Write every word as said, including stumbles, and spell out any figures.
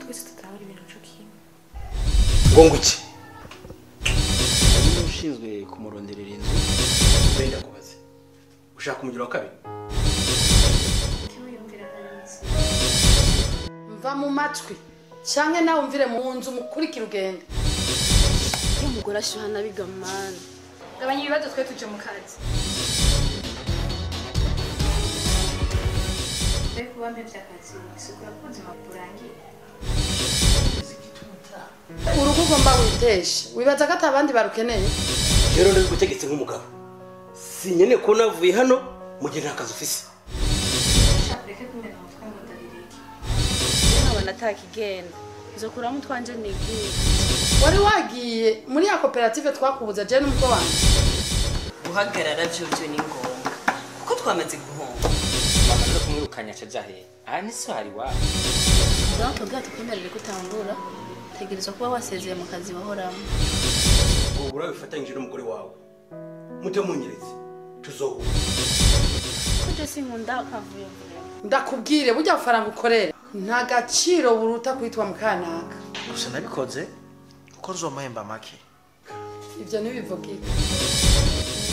twese tutahora ibintu cyo kimwe. Ngo nguki? Ni ushinzwe kumuronderera inzu. Wenda kubaze. Ushaka umugira wa kabiri? Kimwe yumvira neza. Mva mu matwi. Canke nawe umvire mu nzu mukurikira ugende. Iyo mugora shuhana bigamana. Gabanya ibibazo twe tuje mu kazi. Beko bambe byakazi bisukura kunzima kurangira. Urugo ugomba witeshe. Wibaza ko atabandi barukeneye. Rero ndi gutegetse nk'umugabo. Sinyene ko navuye hano mu gihe ntakazi ufise. Shabreke kumena mutwe ngo ndabireke. Nkabona atakigenda. Izo kuramo twanje nigiye. Wari wagiye muri ya koperative twakubuza je n'umutwe wanje. Guhagarara byo ni ngombwa. Kuko twamaze guhomba. Mama no kumwirukanya caja he. Aha ni so hari wa. Donc bwato kwemerera kutangura. Tegerezwa kuba wasezeye mu kazi wahoramo. Ubu urabifatanyije n'umugore wawe. Mute munyereze. Tuzohura. Kuje sinkunda kavuye. Ndakubwire burya faranga ukorera. Nta gaciro buruta kwitwa mukanaka. Gusa nabikoze kuko nzomahemba make. Ivyo ntibivugire.